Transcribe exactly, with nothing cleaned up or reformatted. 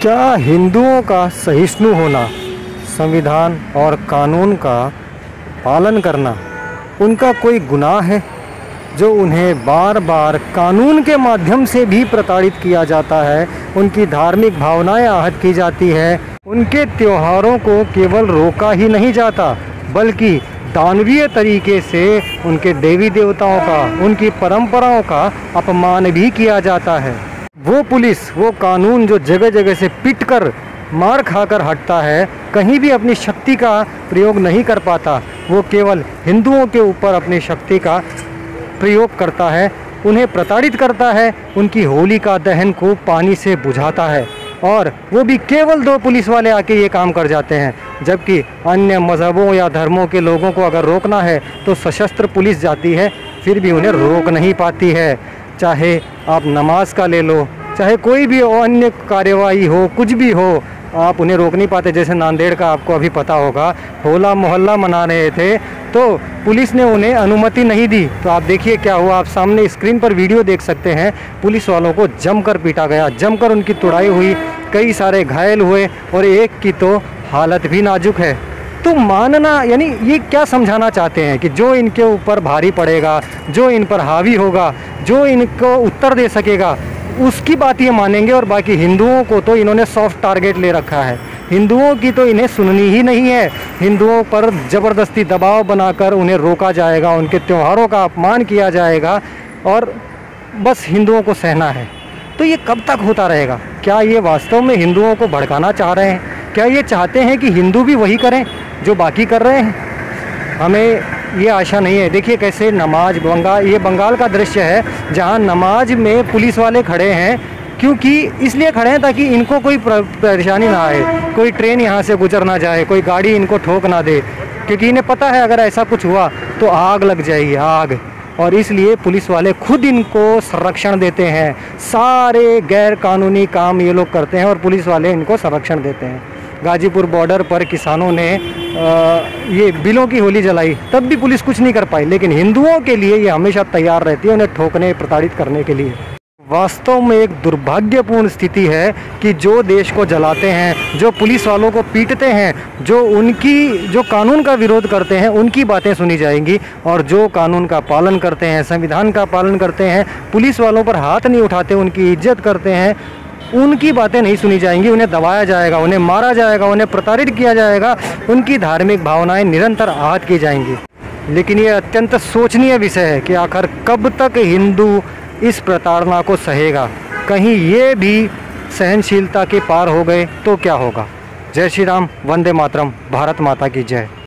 क्या हिंदुओं का सहिष्णु होना, संविधान और कानून का पालन करना उनका कोई गुनाह है, जो उन्हें बार बार कानून के माध्यम से भी प्रताड़ित किया जाता है, उनकी धार्मिक भावनाएं आहत की जाती है, उनके त्योहारों को केवल रोका ही नहीं जाता बल्कि दानवीय तरीके से उनके देवी देवताओं का, उनकी परंपराओं का अपमान भी किया जाता है। वो पुलिस, वो कानून जो जगह जगह से पिटकर मार खाकर हटता है, कहीं भी अपनी शक्ति का प्रयोग नहीं कर पाता, वो केवल हिंदुओं के ऊपर अपनी शक्ति का प्रयोग करता है, उन्हें प्रताड़ित करता है, उनकी होलिका दहन को पानी से बुझाता है। और वो भी केवल दो पुलिस वाले आके ये काम कर जाते हैं, जबकि अन्य मज़हबों या धर्मों के लोगों को अगर रोकना है तो सशस्त्र पुलिस जाती है, फिर भी उन्हें रोक नहीं पाती है। चाहे आप नमाज का ले लो, चाहे कोई भी अन्य कार्यवाही हो, कुछ भी हो, आप उन्हें रोक नहीं पाते। जैसे नांदेड़ का आपको अभी पता होगा, होला मोहल्ला मना रहे थे तो पुलिस ने उन्हें अनुमति नहीं दी, तो आप देखिए क्या हुआ। आप सामने स्क्रीन पर वीडियो देख सकते हैं, पुलिस वालों को जमकर पीटा गया, जमकर उनकी तुड़ाई हुई, कई सारे घायल हुए और एक की तो हालत भी नाजुक है। तो मानना यानी ये क्या समझाना चाहते हैं कि जो इनके ऊपर भारी पड़ेगा, जो इन पर हावी होगा, जो इनको उत्तर दे सकेगा, उसकी बात ये मानेंगे, और बाकी हिंदुओं को तो इन्होंने सॉफ्ट टारगेट ले रखा है। हिंदुओं की तो इन्हें सुननी ही नहीं है। हिंदुओं पर ज़बरदस्ती दबाव बनाकर उन्हें रोका जाएगा, उनके त्योहारों का अपमान किया जाएगा और बस हिंदुओं को सहना है। तो ये कब तक होता रहेगा? क्या ये वास्तव में हिंदुओं को भड़काना चाह रहे हैं? क्या ये चाहते हैं कि हिंदू भी वही करें जो बाकी कर रहे हैं? हमें ये आशा नहीं है। देखिए कैसे नमाज, बंगाल, ये बंगाल का दृश्य है जहां नमाज में पुलिस वाले खड़े हैं, क्योंकि इसलिए खड़े हैं ताकि इनको कोई परेशानी ना आए, कोई ट्रेन यहाँ से गुजर ना जाए, कोई गाड़ी इनको ठोक ना दे, क्योंकि इन्हें पता है अगर ऐसा कुछ हुआ तो आग लग जाएगी, आग। और इसलिए पुलिस वाले खुद इनको संरक्षण देते हैं। सारे गैर कानूनी काम ये लोग करते हैं और पुलिस वाले इनको संरक्षण देते हैं। गाजीपुर बॉर्डर पर किसानों ने आ, ये बिलों की होली जलाई, तब भी पुलिस कुछ नहीं कर पाई, लेकिन हिंदुओं के लिए ये हमेशा तैयार रहती है उन्हें ठोकने, प्रताड़ित करने के लिए। वास्तव में एक दुर्भाग्यपूर्ण स्थिति है कि जो देश को जलाते हैं, जो पुलिस वालों को पीटते हैं, जो उनकी जो कानून का विरोध करते हैं, उनकी बातें सुनी जाएंगी, और जो कानून का पालन करते हैं, संविधान का पालन करते हैं, पुलिस वालों पर हाथ नहीं उठाते, उनकी इज्जत करते हैं, उनकी बातें नहीं सुनी जाएंगी। उन्हें दबाया जाएगा, उन्हें मारा जाएगा, उन्हें प्रताड़ित किया जाएगा, उनकी धार्मिक भावनाएं निरंतर आहत की जाएंगी। लेकिन ये अत्यंत सोचनीय विषय है कि आखिर कब तक हिंदू इस प्रताड़ना को सहेगा? कहीं ये भी सहनशीलता के पार हो गए तो क्या होगा? जय श्री राम, वंदे मातरम, भारत माता की जय।